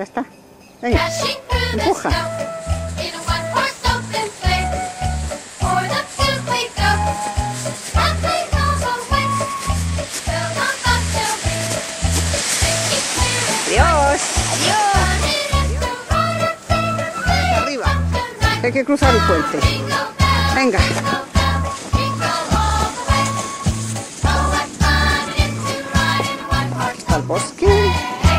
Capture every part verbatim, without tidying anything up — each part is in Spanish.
Ya está. Venga, empuja. Adiós. Arriba. Hay que cruzar el puente. Venga. Aquí está el bosque.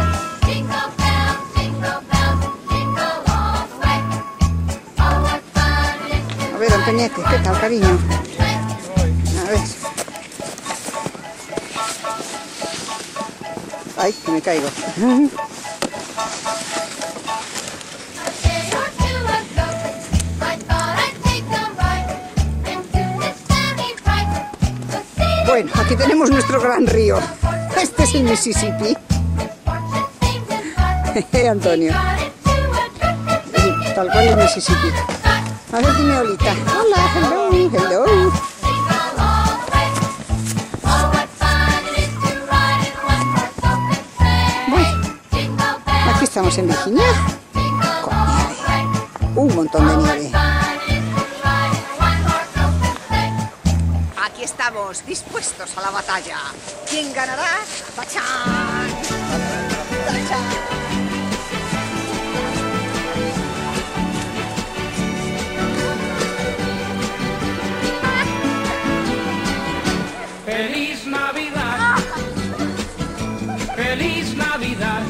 A ver, Antoñete, ¿qué tal, cariño? A ver. Ay, que me caigo. Bueno, aquí tenemos nuestro gran río. Este es el Mississippi. Antonio. Sí, tal cual el Mississippi. A ver, dime, Olita. Hola, hello, hello. Aquí estamos en Virginia, con nieve, un montón de nieve. Aquí estamos, dispuestos a la batalla. ¿Quién ganará? ¡Tachán! ¡Tachán! ¡Feliz Navidad! ¡Feliz Navidad!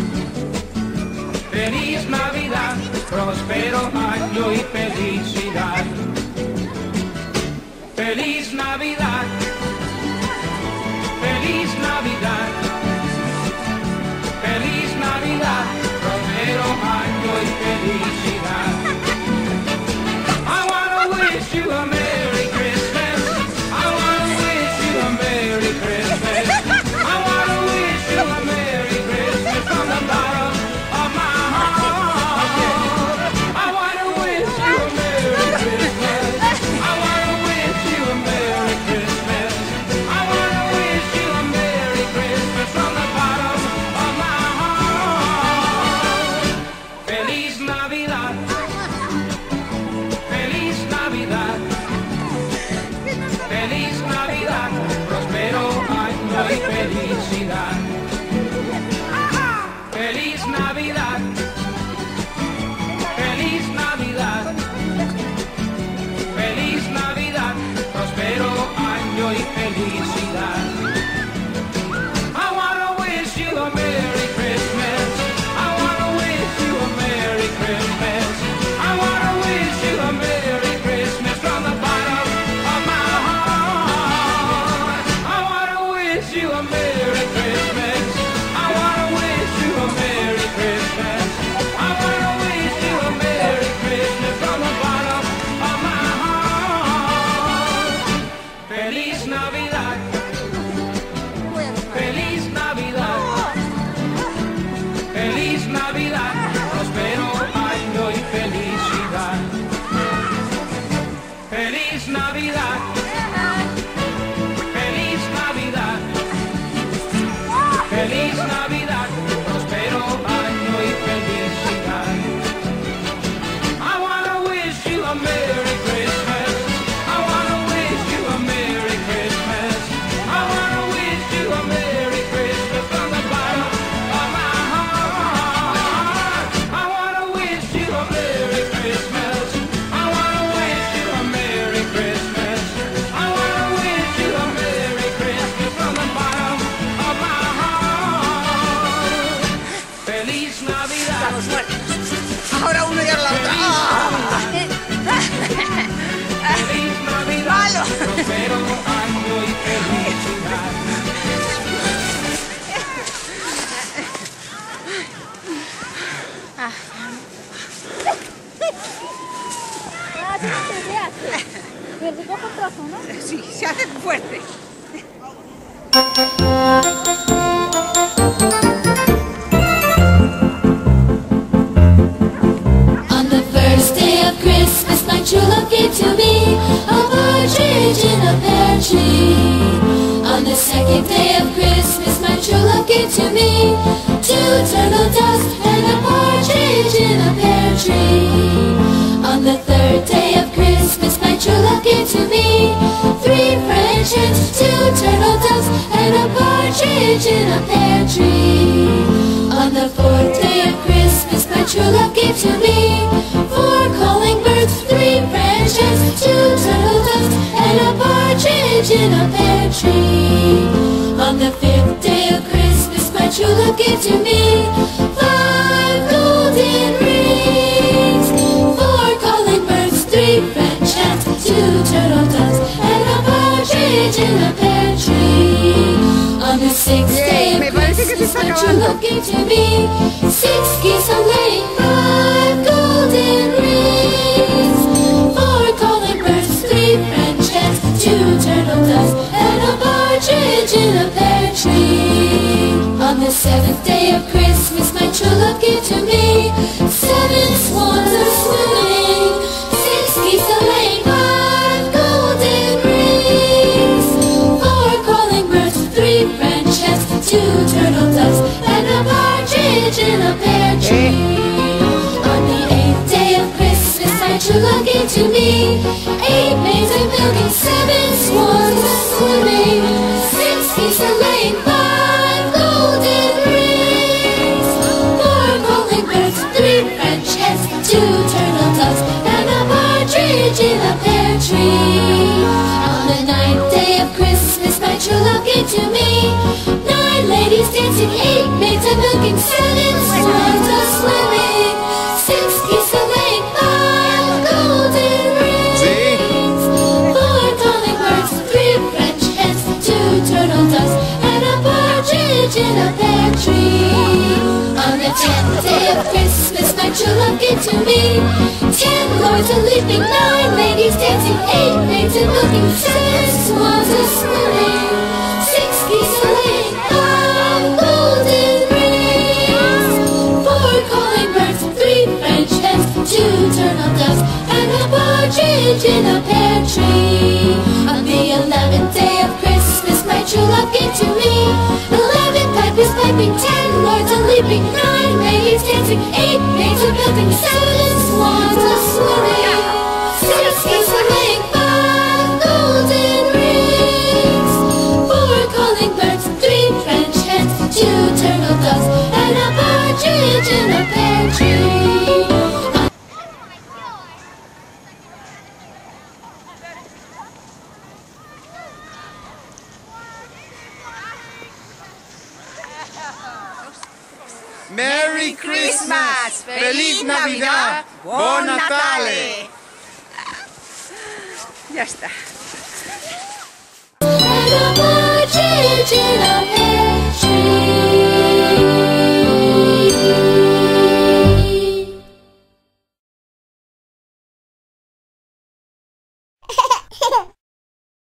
¡Feliz Navidad! ¡Próspero año y felicidad! ¡Feliz Navidad! ¡Feliz Navidad! ¡Feliz Navidad! ¡Próspero año y felicidad! I wanna wish you a Merry Christmas. I wanna wish you a Merry Christmas. I wanna wish you a Merry Christmas from the bottom of my heart. I wanna wish you a Merry Christmas. I wanna wish you a Merry Christmas. I wanna wish you a Merry Christmas from the bottom of my heart. Feliz Navidad. Feliz Navidad. Feliz Navidad. Próspero año y felicidad. Feliz Navidad. Feliz Navidad. Feliz Navidad. Próspero año y felicidad. I wanna wish you a Merry Christmas. I wanna wish you a Merry Christmas. I wanna wish you a Merry Christmas from the bottom of my heart. I wanna wish you a Merry Christmas. I wanna wish you a Merry Christmas. I wanna wish you a Merry Christmas from the bottom of my heart. Feliz Navidad. Feliz Navidad. Feliz Navidad. Próspero año y felicidad. Feliz Navidad. Feliz Navidad. Feliz Navidad. Próspero año y felicidad. I wanna wish you a Merry Christmas. I wanna wish you a Merry Christmas. I wanna wish you a Merry Christmas from the bottom of my heart. I wanna wish you a Merry Christmas. I wanna wish you a Merry Christmas. I wanna wish you a Merry Christmas from the bottom of my heart. Feliz Navidad. Estamos muertos. Ahora uno y ahora la otra. ¡Ah! Feliz Navidad. ¡Malo! Próspero año y felicidad. Sí, se hace fuerte. On the first day of Christmas, my true love gave to me a partridge in a pear tree. On the second day of Christmas, my true love gave to me two two turtle doves, and a partridge in a pear tree. On the third day of Christmas, my true love gave to me three French hens, two turtle doves, and a partridge in a pear tree. On the fourth day of Christmas, my true love gave to me four calling birds, three French hens, two turtle doves, and a partridge in a pear tree. On the fifth day of Christmas, my true love gave to me five golden rings, four calling birds, three French hens, two turtle doves, and a partridge in a pear tree. On the sixth day of Christmas, my true love gave to me six geese a laying, five golden rings, four calling birds, three French hens, two turtle doves, and a partridge in a pear tree. On the seventh day of Christmas, my true love gave to me seven swans a swimming, six geese a laying, five golden rings, four calling birds, three French hens, two turtle doves, and a partridge in a pear tree. On the eighth day of Christmas, my true love gave to me eight maids a milking, seven swans a swimming, six geese a laying, five golden rings, four calling birds, three French hens, two turtle doves, and a partridge in a pear tree. On the ninth day of Christmas, my true love gave to me nine ladies dancing, eight maids a milking, seven swans a swimming, six geese a laying, five golden rings, four calling birds, three French hens, two turtle doves, and a partridge in a pear tree. On the tenth day of Christmas, my true love gave to me ten lords a leaping, nine ladies dancing, eight maids a milking, seven swans a swimming, six geese a laying, five golden rings, four calling birds, three French hens, two turtle doves, and a partridge in a pear tree. On the eleventh day of Christmas, my true love gave to me eleven pipers piping, ten lords a leaping, nine ladies dancing, eight maids a milking, seven swans a swimming, six geese a laying, five golden rings, four calling birds, three French hens, two turtle doves, and a partridge in a pear tree. Merry Christmas! Feliz Navidad! Buon Natale! Ya está. And a partridge in a